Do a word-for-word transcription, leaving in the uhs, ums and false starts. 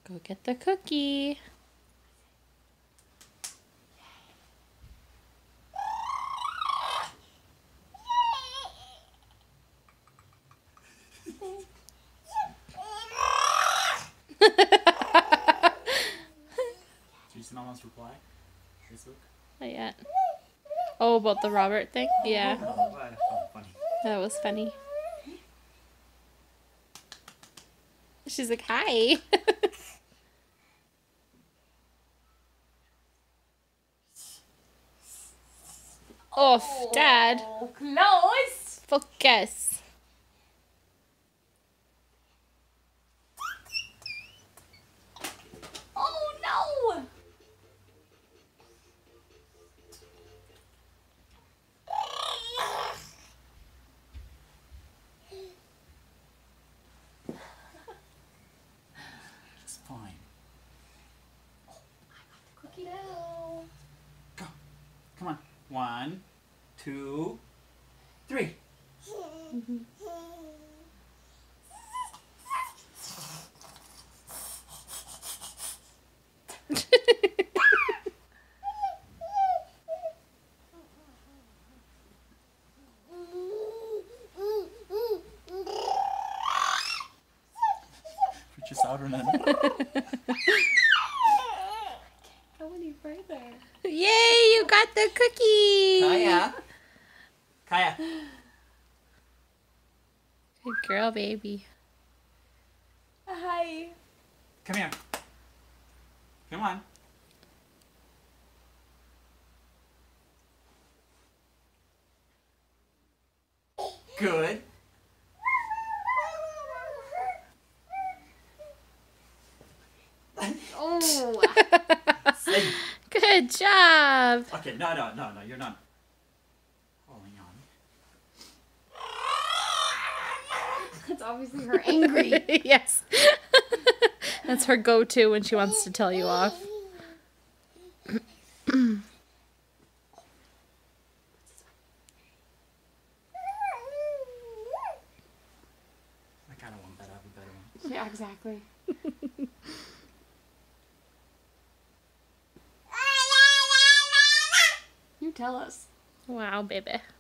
Go get the cookie. Did you see Mama's reply? Facebook? Not yet. Oh, about the Robert thing? Yeah. Oh, oh, funny. That was funny. She's like, hi. Oh, Dad. Close. Focus. Oh no. It's fine. Cookie now. Go. Come on. One, two, three. Put your sour in it. Go any further. Yay, you got the cookie. Kaya. Kaya. Good girl, baby. Hi. Come here. Come on. Good. Oh. Say. Good job. Okay, no, no, no, no, you're not holding on. That's obviously her angry. Yes. That's her go-to when she wants to tell you off. I kind of want that to have a better one. Yeah, exactly. You tell us. Wow, baby.